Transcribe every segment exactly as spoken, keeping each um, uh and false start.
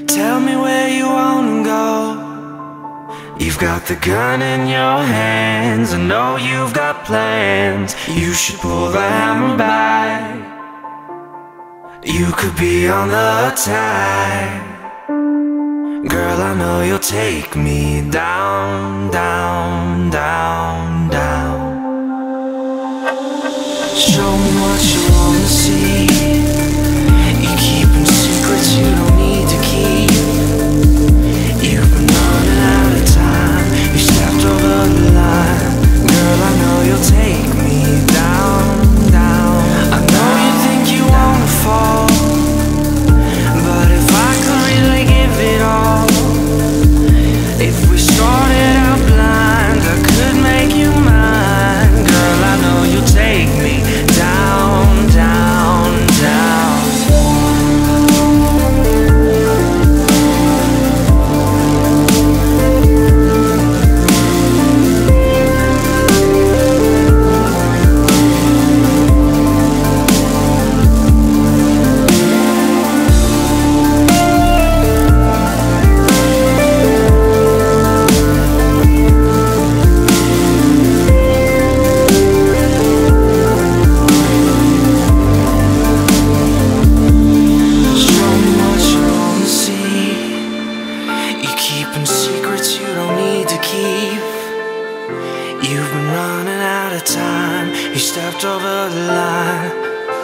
Tell me where you wanna go. You've got the gun in your hands, I know you've got plans. You should pull the hammer back. You could be on the attack. Girl, I know you'll take me down, down, down, down. Show me what you wanna see. You're keeping secrets you don't need to keep. You've been running out of time. You stepped over the line. Girl, I know you'll take me down, down. I know you think you wanna fall, but if I could really give it all, if we started out blind, I could make you mine. Girl, I know you'll take me down, down, down. Keeping secrets you don't need to keep. You've been running out of time. You stepped over the line.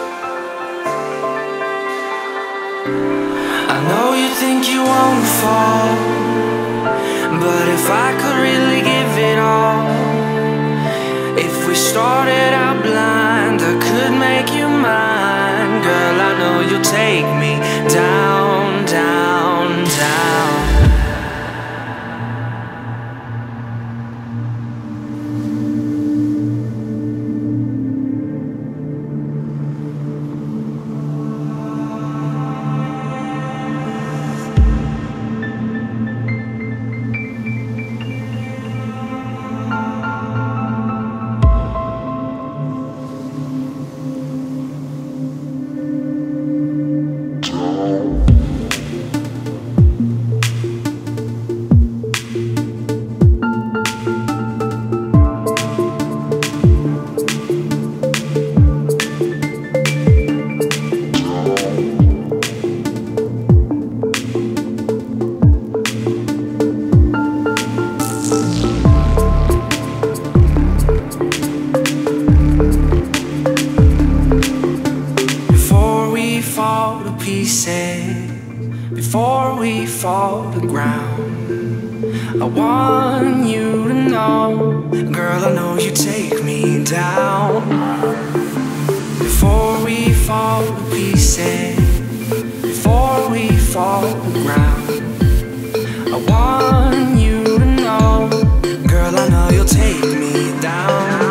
I know you think you won't fall, but if I could really give it all, if we started out blind, I could make you mine. Girl, I know you'll take me down, down, down. Before we fall to ground, I want you to know, girl, I know you take me down. Before we fall to pieces, before we fall to ground, I want you to know, girl, I know you'll take me down.